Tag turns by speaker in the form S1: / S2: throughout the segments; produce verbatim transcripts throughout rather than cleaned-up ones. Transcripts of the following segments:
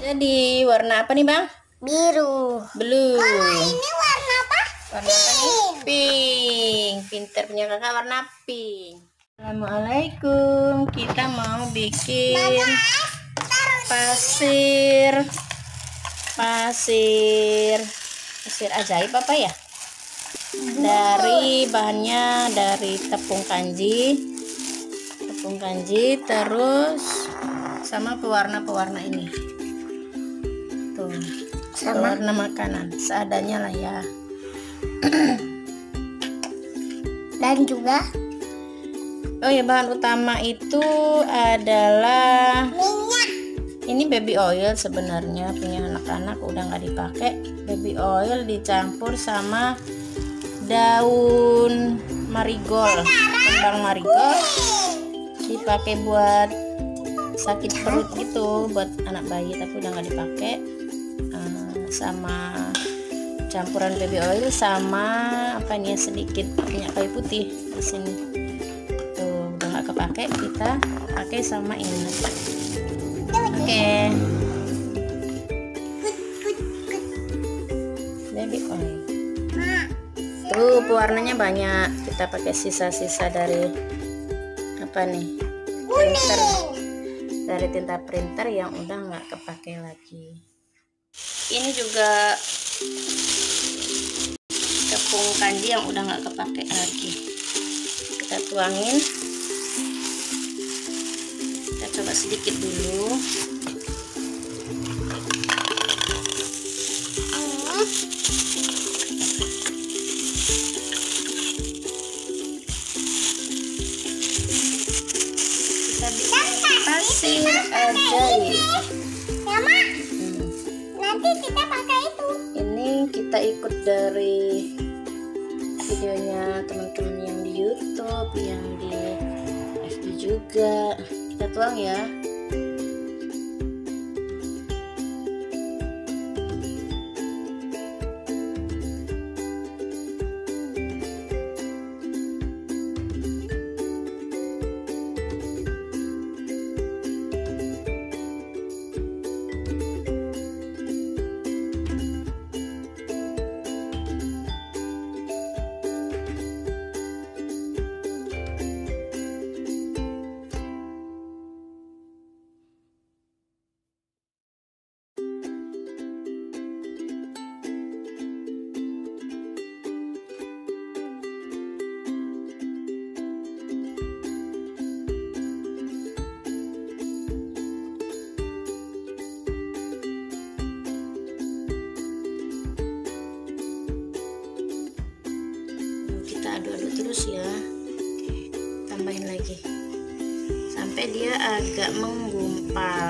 S1: Jadi warna apa nih Bang?
S2: Biru.
S1: Blue.
S2: Mama, ini warna apa?
S1: Warna apa nih? Pink. Pinter punya kakak warna pink. Assalamualaikum. Kita mau bikin pasir. Pasir. Pasir ajaib apa ya? Dari bahannya dari tepung kanji. Tepung kanji terus sama pewarna-pewarna ini. Tuh,
S2: Sama
S1: pewarna makanan seadanya lah ya.
S2: dan juga
S1: Oh ya, bahan utama itu adalah
S2: minyak.
S1: ini baby oil, sebenarnya punya anak-anak udah nggak dipakai. Baby oil dicampur sama daun marigold, kembang marigold, dipakai buat sakit perut gitu, buat anak bayi, tapi udah nggak dipakai. Uh, sama campuran baby oil sama apa nih, sedikit minyak kayu putih di sini. Tuh udah nggak kepake, kita pakai sama ini. Oke, okay. Baby oil. Tuh pewarnanya banyak. Kita pakai sisa-sisa dari apa nih? Printer. Dari tinta printer yang udah nggak kepake lagi. Ini juga tepung kanji yang udah nggak kepake lagi. Kita tuangin. Kita coba sedikit dulu. Kita bikin pasir ajaib.
S2: Mama, hmm. nanti kita pakai itu.
S1: Ini kita ikut dari videonya teman-teman yang di YouTube, yang di F B juga. Kita tuang ya. Aduk-aduk terus ya. Tambahin lagi sampai dia agak menggumpal.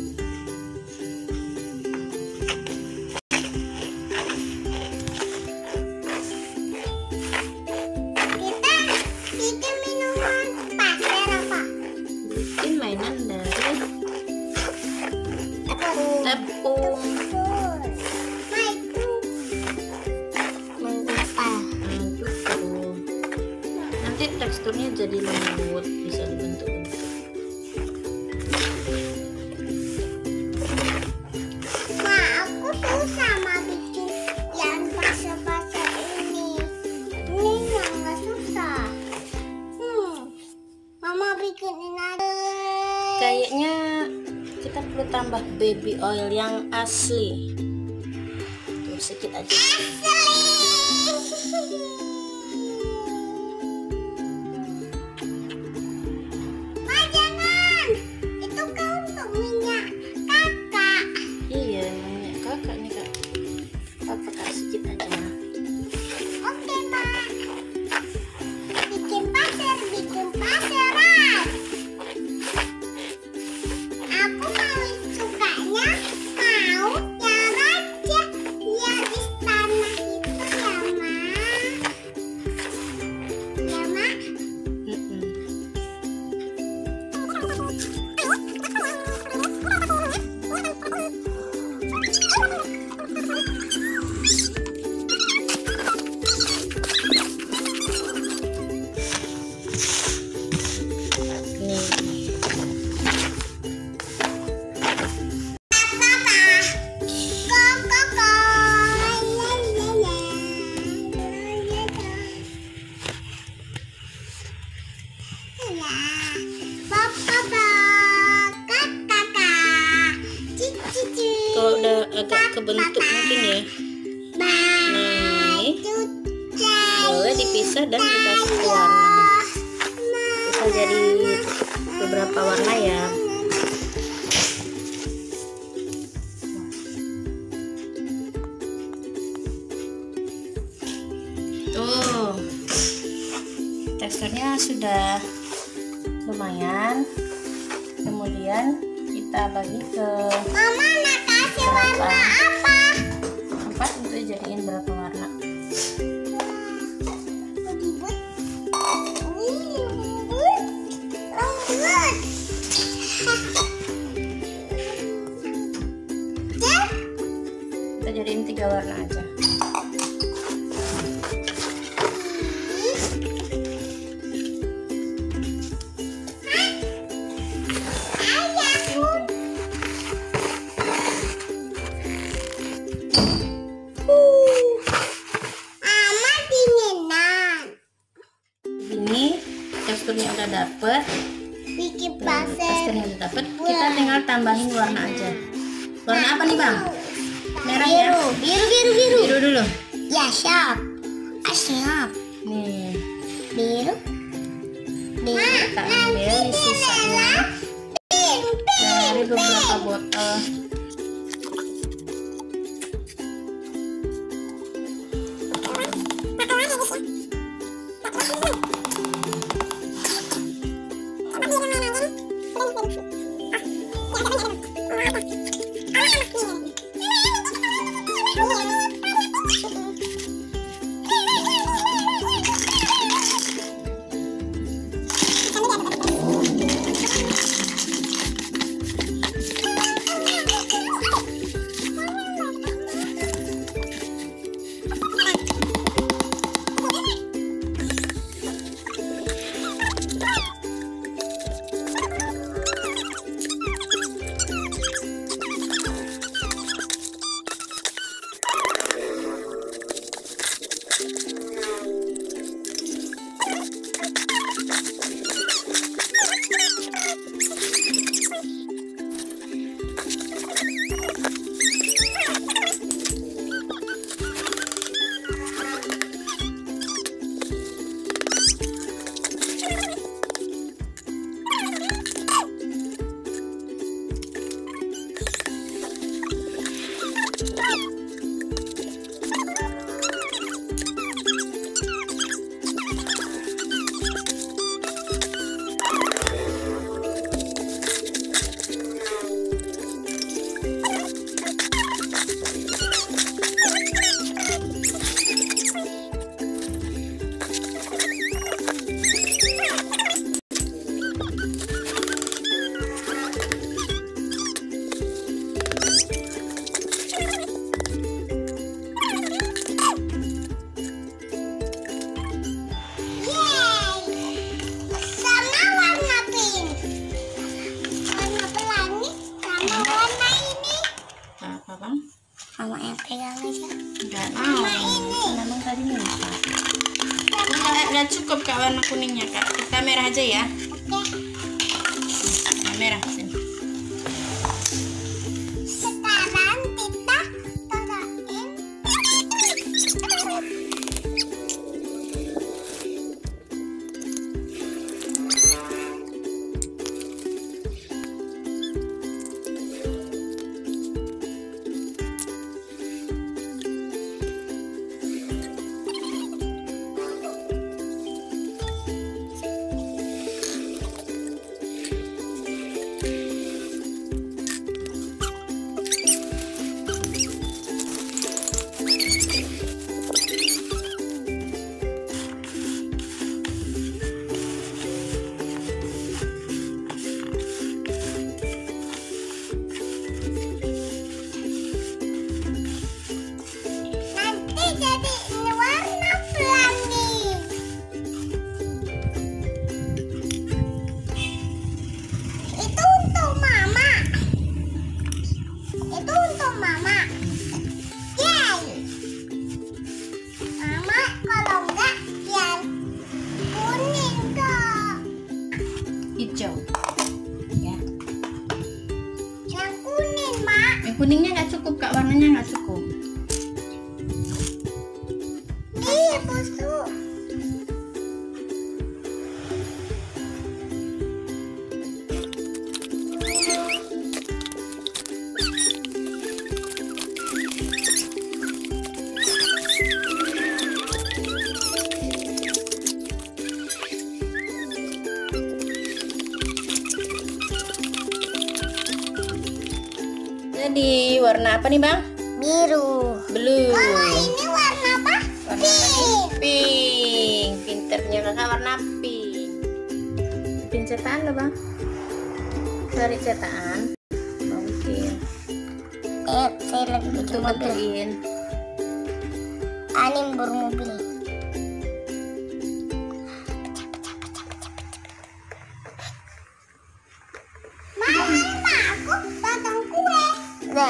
S2: Kita bikin minuman pasir apa?
S1: Bikin mainan dari
S2: Tepung.
S1: tepung teksturnya jadi lembut, bisa dibentuk-bentuk.
S2: Nah, aku susah mah bikin yang pasir-pasir ini. Ini yang nggak susah. Hmm, Mama bikin ini aja.
S1: Kayaknya kita perlu tambah baby oil yang asli. Tuh sedikit aja.
S2: Asli.
S1: kebentuk mungkin ya. Nah, ini boleh dipisah dan dikasih warna. Bisa jadi beberapa warna ya. Tuh, teksturnya sudah lumayan. Kemudian kita bagi ke
S2: Mama nak kasih warna apa?
S1: empat untuk jadiin berapa warna. Kita jadiin tiga warna aja. Ini teksturnya udah dapet,
S2: Bikin
S1: Tuh,
S2: pasir.
S1: teksturnya udah dapet. Kita tinggal tambahin warna aja. Warna apa nih bang? Merah ya?
S2: Biru, biru, biru.
S1: Biru dulu.
S2: Ya, siap. Ah, siap.
S1: Nih,
S2: Biru. Biru.
S1: kita ambil nih sisanya dari beberapa botol.
S2: Mama yang pegang aja.
S1: Enggak mau. Memang tadi minta. Udah, udah cukup kak warna kuningnya kak. Kita merah aja ya.
S2: Oke.
S1: Nah, merah sini.
S2: Sekarang kita tarain.
S1: Hijau ya.
S2: Yang kuning, Mak.
S1: Yang kuningnya nggak cukup kak warna warnanya nggak cukup.
S2: Iya, bosku.
S1: Jadi warna apa nih bang?
S2: Biru.
S1: Blue.
S2: Mama, ini warna apa?
S1: Warna pink. Pink. Pinternya kakak warna pink. Bikin cetakan lo bang? Cari cetakan. Mau bikin.
S2: Eh, saya lagi bikin
S1: Coba
S2: mobil.
S1: bikin.
S2: Anim bermobil. Mama, aku potong kue. Udah.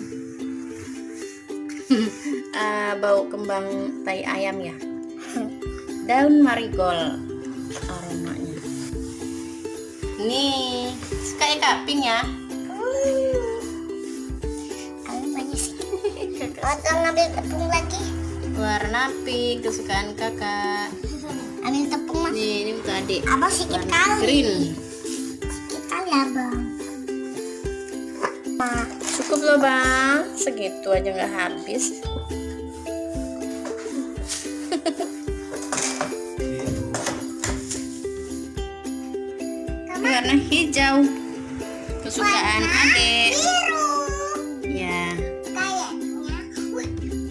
S1: uh, bau kembang tai ayam ya. Daun marigold aromanya. Nih, suka ya kak pink ya?
S2: Kamu banyak sih. Potong, ambil tepung lagi.
S1: Warna pink kesukaan kakak.
S2: Ambil tepung mas.
S1: Nih, ini untuk adik.
S2: Abang sedikit
S1: Warna
S2: kali.
S1: green.
S2: Sedikit kali abang. Nah,
S1: Cukup loh bang, segitu aja nggak habis. Ini warna hijau kesukaan adik.
S2: biru.
S1: Ya,
S2: Kayaknya. Wih,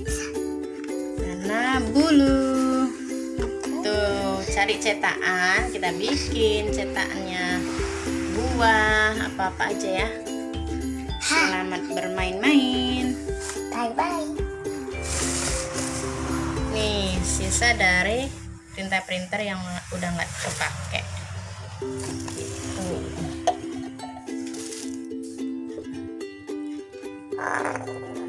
S1: warna bulu. Tuh, cari cetakan, kita bikin cetakannya buah apa-apa aja ya. Selamat bermain-main.
S2: bye-bye.
S1: Nih, sisa dari printer-printer yang udah nggak kepake. Gitu.